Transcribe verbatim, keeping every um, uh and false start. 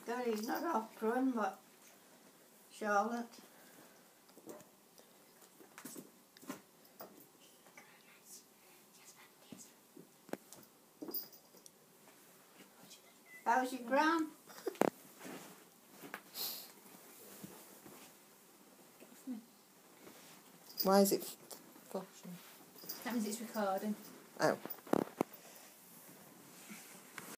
Good, he's not off run, but Charlotte. How's your gran? Why is it flashing? That means it's recording. Oh.